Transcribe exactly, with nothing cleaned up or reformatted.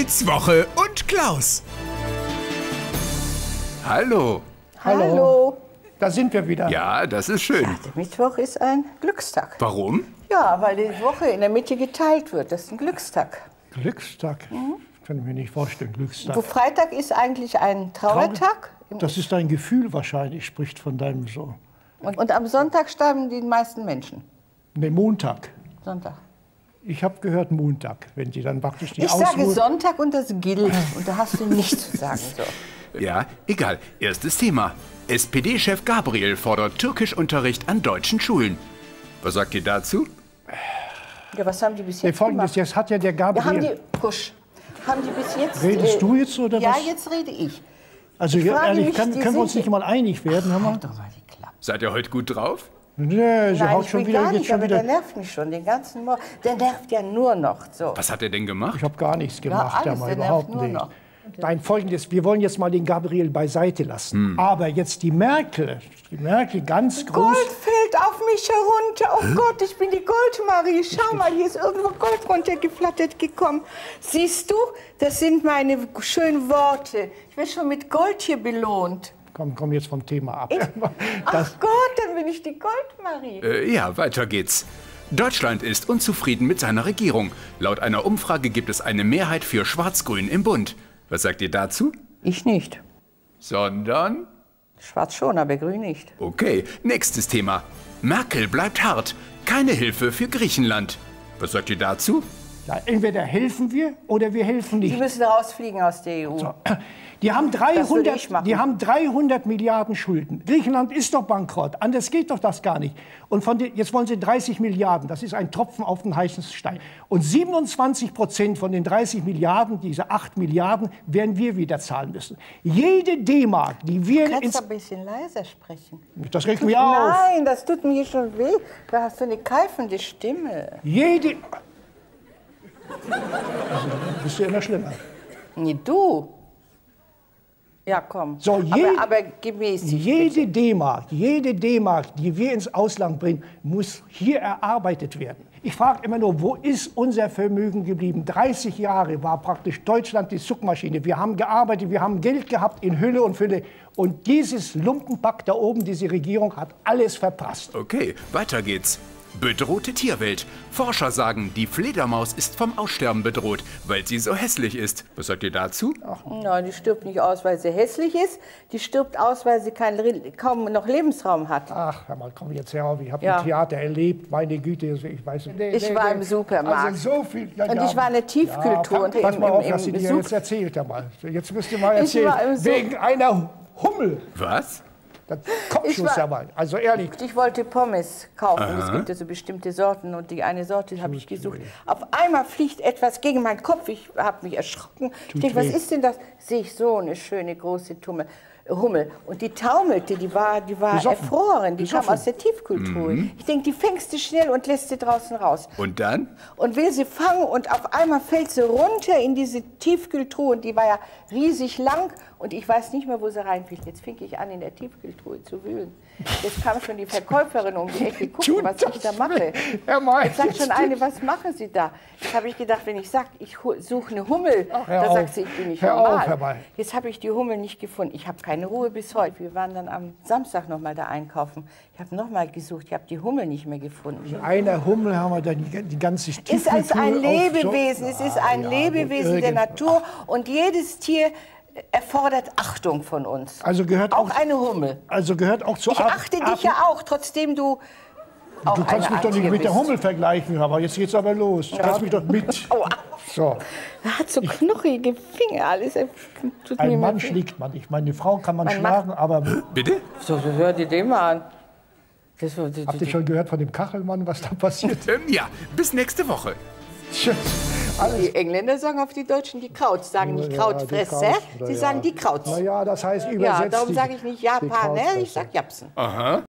Witzwoche und Klaus. Hallo. Hallo. Da sind wir wieder. Ja, das ist schön. Ja, der Mittwoch ist ein Glückstag. Warum? Ja, weil die Woche in der Mitte geteilt wird. Das ist ein Glückstag. Glückstag? Mhm. Kann ich mir nicht vorstellen, Glückstag. Wo Freitag ist eigentlich ein Trauertag. Das ist dein Gefühl wahrscheinlich, spricht von deinem so. Und, und am Sonntag sterben die meisten Menschen. Ne, Montag. Sonntag. Ich habe gehört Montag, wenn die dann praktisch die Ich Ausruhe... sage Sonntag und das gilt. Und da hast du nichts zu sagen. So. Ja, egal. Erstes Thema. S P D-Chef Gabriel fordert Türkischunterricht an deutschen Schulen. Was sagt ihr dazu? Ja, was haben die bis Nee, jetzt Folgendes, gemacht? jetzt hat ja der Gabriel... Ja, haben die, Kusch, haben die bis jetzt... Redest äh, du jetzt oder ja, was? Ja, jetzt rede ich. Also Ich frage ehrlich, mich, kann, die können wir uns sind- nicht mal einig werden? Hör mal. Halt doch mal die Klappe. Seid ihr heute gut drauf? Nee, sie Nein, haut ich schon will wieder, gar jetzt nicht, schon aber wieder... der nervt mich schon den ganzen Morgen. Der nervt ja nur noch. So. Was hat er denn gemacht? Ich habe gar nichts gemacht, alles, mal der nervt überhaupt nur nicht. noch. Nein, Folgendes, wir wollen jetzt mal den Gabriel beiseite lassen. Aber jetzt die Merkel, die Merkel ganz groß... Gold fällt auf mich herunter. Oh Gott, ich bin die Goldmarie. Schau mal, hier ist irgendwo Gold runtergeflattert gekommen. Siehst du, das sind meine schönen Worte. Ich werde schon mit Gold hier belohnt. Komm, komm jetzt vom Thema ab. Ach Gott, dann bin ich die Goldmarie. Äh, ja, weiter geht's. Deutschland ist unzufrieden mit seiner Regierung. Laut einer Umfrage gibt es eine Mehrheit für Schwarz-Grün im Bund. Was sagt ihr dazu? Ich nicht. Sondern? Schwarz schon, aber grün nicht. Okay, nächstes Thema. Merkel bleibt hart. Keine Hilfe für Griechenland. Was sagt ihr dazu? Ja, entweder helfen wir oder wir helfen Die nicht. müssen rausfliegen aus der E U. So. Die haben, Das würde ich dreihundert, machen. die haben dreihundert Milliarden Schulden. Griechenland ist doch bankrott. Anders geht doch das gar nicht. Und von den, jetzt wollen sie dreißig Milliarden. Das ist ein Tropfen auf den heißen Stein. Und siebenundzwanzig Prozent von den dreißig Milliarden, diese acht Milliarden, werden wir wieder zahlen müssen. Jede D-Mark, die wir Du kannst ins... ein bisschen leiser sprechen. Das regt mich auf. Nein, das tut mir schon weh. Da hast du eine keifende Stimme. Jede... Also, bist du immer schlimmer. Nee, du. Ja, komm. So, je- aber, aber gemäßigt. Jede D-Mark, jede D-Mark, die wir ins Ausland bringen, muss hier erarbeitet werden. Ich frage immer nur, wo ist unser Vermögen geblieben? dreißig Jahre war praktisch Deutschland die Zugmaschine. Wir haben gearbeitet, wir haben Geld gehabt in Hülle und Fülle. Und dieses Lumpenpack da oben, diese Regierung, hat alles verprasst. Okay, weiter geht's. Bedrohte Tierwelt. Forscher sagen, die Fledermaus ist vom Aussterben bedroht, weil sie so hässlich ist. Was sagt ihr dazu? Nein, die stirbt nicht aus, weil sie hässlich ist. Die stirbt aus, weil sie kein, kaum noch Lebensraum hat. Ach, hör mal, komm jetzt her auf. Ich habe Ja. ein Theater erlebt, meine Güte, ich weiß nicht. Nee, Ich nee, war nee. im Supermarkt. Also so viel. Ja, Und ja. ich war in der Tiefkühltruhe. Ja, und pass im- mal auf, im- was sie im dir Sup- jetzt erzählt einmal. Jetzt müsst ihr mal Ich erzählen. war im Sup- Wegen einer Hummel. Was? Das Kopfschuss Ich war- ja mal. Also ehrlich. Ich wollte Pommes kaufen. Es gibt ja so bestimmte Sorten und die eine Sorte habe ich gesucht. Auf einmal fliegt etwas gegen meinen Kopf. Ich habe mich erschrocken. Ich denke, was weh. ist denn das? Sehe ich so eine schöne große Tummel, Hummel. Und die taumelte, die war, die war Besoffen. erfroren. Die Besoffen. kam aus der Tiefkühltruhe. Ich denke, die fängst du schnell und lässt sie draußen raus. Und dann? Und will sie fangen und auf einmal fällt sie runter in diese Tiefkühltruhe und die war ja riesig lang und ich weiß nicht mehr, wo sie reinfiel. Jetzt fing ich an, in der Tiefkühltruhe zu wühlen. Jetzt kam schon die Verkäuferin um die Ecke, gucken, Tut was ich da das mache. weh? Herr May, Jetzt sagt schon jetzt- eine, was machen Sie da? Jetzt habe ich gedacht, wenn ich sage, ich hu- suche eine Hummel, Ach, hör da auf. sagt sie, ich bin nicht Hör auf, normal. Herr May. Jetzt habe ich die Hummel nicht gefunden. Ich habe keine Ruhe bis heute. Wir waren dann am Samstag noch mal da einkaufen. Ich habe noch mal gesucht, ich habe die Hummel nicht mehr gefunden. Einer Hummel haben wir dann die, die ganze Es ist ein Tiefkühltruhe Lebewesen, auf es so- ist Ah, ein ja, Lebewesen gut, der irgend- Natur und jedes Tier erfordert Achtung von uns. Also gehört auch auch, eine Hummel. also gehört auch zur Ich Art- achte Art- dich ja auch, trotzdem du auch Du kannst eine mich doch Art nicht Tier mit der bist. Hummel vergleichen, aber jetzt geht's aber los. Du kannst mich doch mit. Aua. So, Er hat so knochige Finger, alles er tut mir ein immer Mann weh. schlägt man nicht. Meine Frau kann man Mein schlagen, aber Bitte? So, so hör dir den mal an. Das, das, das, habt ihr schon gehört von dem Kachelmann, was da passiert? Ähm, ja, bis nächste Woche. Tschüss. Alles. die Engländer sagen auf die Deutschen die Kraut, sagen nicht Ja, Krautfresser, die Kraut, sie ja. sagen die Krauts. Na ja, das heißt Ja, übersetzt. darum die- sage ich nicht die Japaner, ich Krautfresser. sage Japsen. Aha.